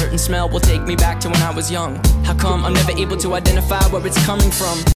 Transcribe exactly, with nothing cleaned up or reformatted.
certain smell will take me back to when I was young. How come I'm never able to identify where it's coming from?